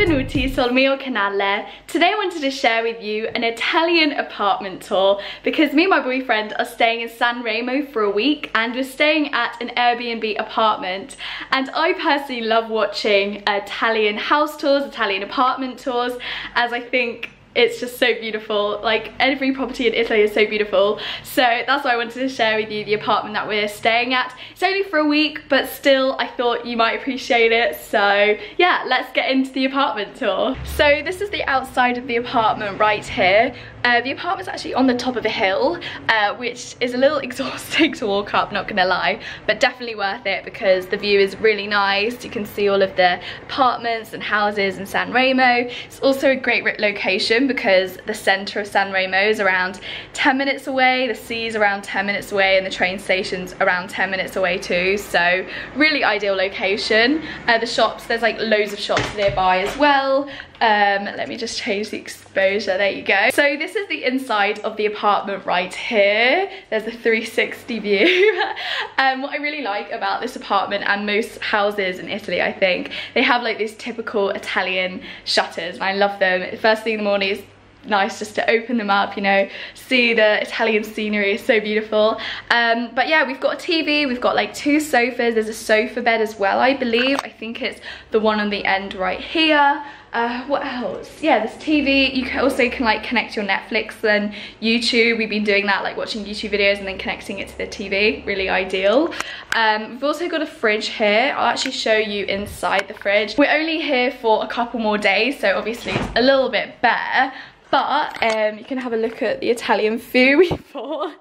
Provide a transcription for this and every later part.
benvenuti sul mio canale. Today I wanted to share with you an Italian apartment tour because me and my boyfriend are staying in San Remo for a week and we're staying at an Airbnb apartment, and I personally love watching Italian house tours, Italian apartment tours, as I think it's just so beautiful. Like, every property in Italy is so beautiful, so that's why I wanted to share with you the apartment that we're staying at. It's only for a week, but still I thought you might appreciate it, so yeah, let's get into the apartment tour. So this is the outside of the apartment right here. The apartment's actually on the top of a hill, which is a little exhausting to walk up, not gonna lie, but definitely worth it because the view is really nice. You can see all of the apartments and houses in San Remo. It's also a great location because the centre of San Remo is around 10 minutes away, the sea's around 10 minutes away, and the train station's around 10 minutes away too, so really ideal location. The shops, there's like loads of shops nearby as well. Let me just change the exposure, there you go. So this is the inside of the apartment right here. There's a 360 view. What I really like about this apartment and most houses in Italy, I think, they have like these typical Italian shutters, and I love them. First thing in the morning is nice just to open them up, you know, see the Italian scenery is so beautiful. But yeah, we've got a TV, we've got like 2 sofas, there's a sofa bed as well, I believe. I think it's the one on the end right here. What else? Yeah, this TV. You also can like connect your Netflix and YouTube. We've been doing that, like watching YouTube videos and then connecting it to the TV. Really ideal. We've also got a fridge here. I'll actually show you inside the fridge. We're only here for a couple more days, so obviously it's a little bit bare, but you can have a look at the Italian food we bought.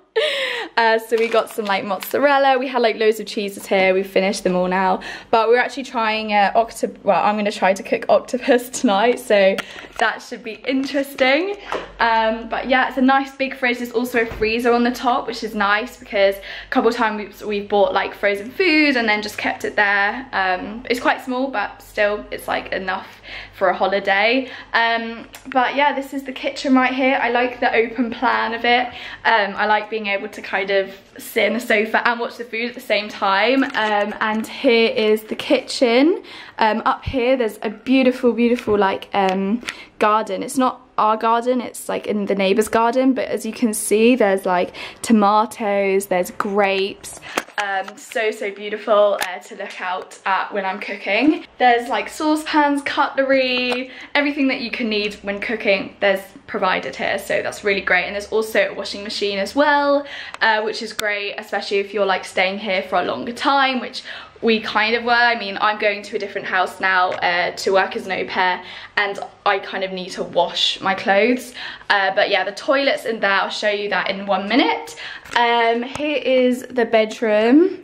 So we got some like mozzarella, we had like loads of cheeses here, we've finished them all now, but we're actually trying I'm going to try to cook octopus tonight, so that should be interesting. But yeah, it's a nice big fridge. There's also a freezer on the top, which is nice because a couple of times we've bought like frozen food and then just kept it there. It's quite small, but still it's like enough for a holiday. But yeah, this is the kitchen right here. I like the open plan of it. I like being able to kind of sit in the sofa and watch the food at the same time. And here is the kitchen. Up here there's a beautiful like garden. It's not our garden, it's like in the neighbour's garden, but as you can see there's like tomatoes, there's grapes. So beautiful to look out at when I'm cooking. There's like saucepans, cutlery, everything that you can need when cooking, there's provided here, so that's really great. And there's also a washing machine as well, which is great, especially if you're like staying here for a longer time, which we kind of were. I mean, I'm going to a different house now to work as an au pair, and I kind of need to wash my clothes. But yeah, the toilet's in there. I'll show you that in 1 minute. Here is the bedroom.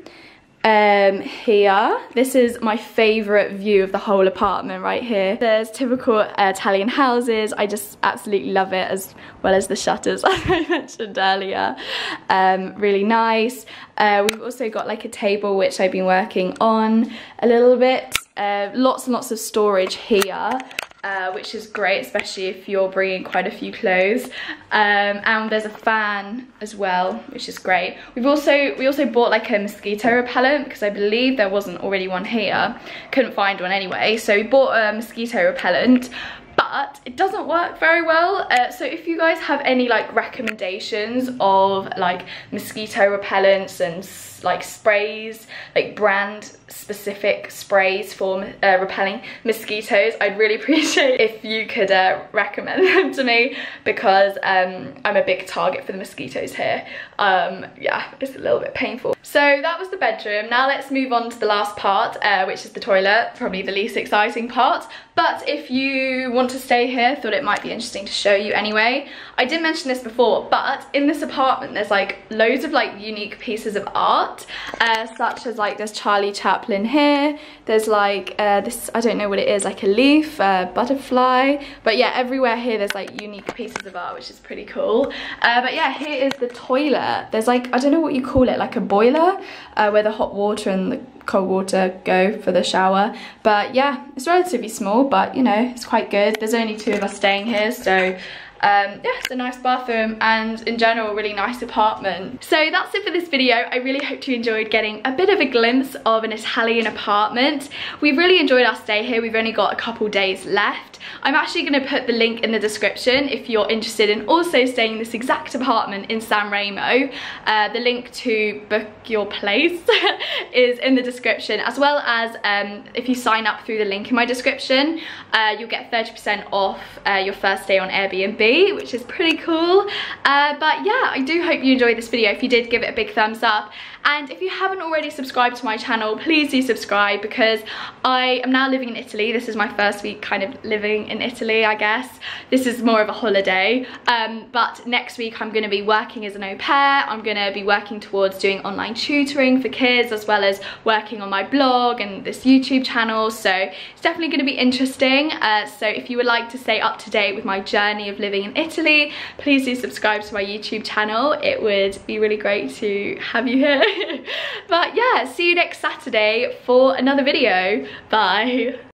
Here, this is my favourite view of the whole apartment right here. There's typical Italian houses. I just absolutely love it, as well as the shutters as I mentioned earlier. Really nice. We've also got like a table which I've been working on a little bit. Lots and lots of storage here. Which is great, especially if you're bringing quite a few clothes. And there's a fan as well, which is great. We also bought like a mosquito repellent because I believe there wasn't already one here. Couldn't find one anyway, so we bought a mosquito repellent. But it doesn't work very well, so if you guys have any like recommendations of like mosquito repellents and like sprays, like brand specific sprays for repelling mosquitoes, I'd really appreciate if you could recommend them to me, because I'm a big target for the mosquitoes here. Yeah, it's a little bit painful. So that was the bedroom. Now let's move on to the last part, which is the toilet, probably the least exciting part. But if you want to stay here, thought it might be interesting to show you anyway. I did mention this before, but in this apartment there's like loads of like unique pieces of art, such as like there's Charlie Chaplin here. There's like this, I don't know what it is, like a leaf, butterfly. But yeah, everywhere here there's like unique pieces of art, which is pretty cool. But yeah, here is the toilet. There's like, I don't know what you call it, like a boiler, where the hot water and the cold water go for the shower. But yeah, it's relatively small, but you know, it's quite good. There's only 2 of us staying here, so yeah, it's a nice bathroom and in general a really nice apartment. So that's it for this video. I really hope you enjoyed getting a bit of a glimpse of an Italian apartment. We've really enjoyed our stay here. We've only got a couple days left. I'm actually going to put the link in the description if you're interested in also staying in this exact apartment in San Remo. The link to book your place is in the description, as well as if you sign up through the link in my description, you'll get 30% off your first day on Airbnb, which is pretty cool. But yeah, I do hope you enjoyed this video. If you did, give it a big thumbs up. And if you haven't already subscribed to my channel, please do subscribe, because I am now living in Italy. This is my first week kind of living in Italy, I guess. This is more of a holiday. But next week I'm going to be working as an au pair. I'm going to be working towards doing online tutoring for kids, as well as working on my blog and this YouTube channel. So it's definitely going to be interesting. So if you would like to stay up to date with my journey of living in Italy, please do subscribe to my YouTube channel. It would be really great to have you here. But yeah, see you next Saturday for another video. Bye.